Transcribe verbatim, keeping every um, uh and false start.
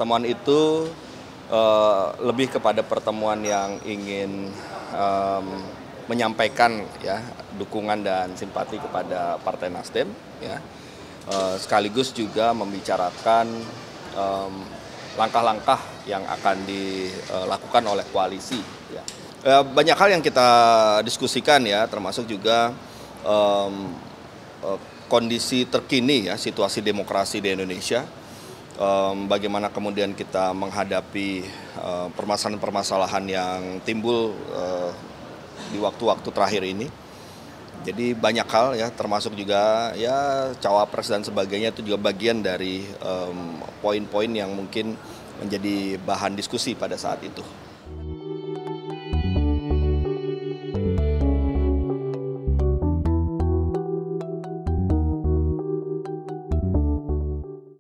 pertemuan itu uh, lebih kepada pertemuan yang ingin um, menyampaikan ya dukungan dan simpati kepada Partai Nasdem, ya, uh, sekaligus juga membicarakan langkah-langkah um, yang akan dilakukan oleh koalisi. Ya. Uh, banyak hal yang kita diskusikan ya, termasuk juga um, uh, kondisi terkini ya situasi demokrasi di Indonesia. Um, bagaimana kemudian kita menghadapi uh, permasalahan-permasalahan yang timbul uh, di waktu-waktu terakhir ini. Jadi banyak hal ya, termasuk juga ya cawapres dan sebagainya, itu juga bagian dari um, poin-poin yang mungkin menjadi bahan diskusi pada saat itu.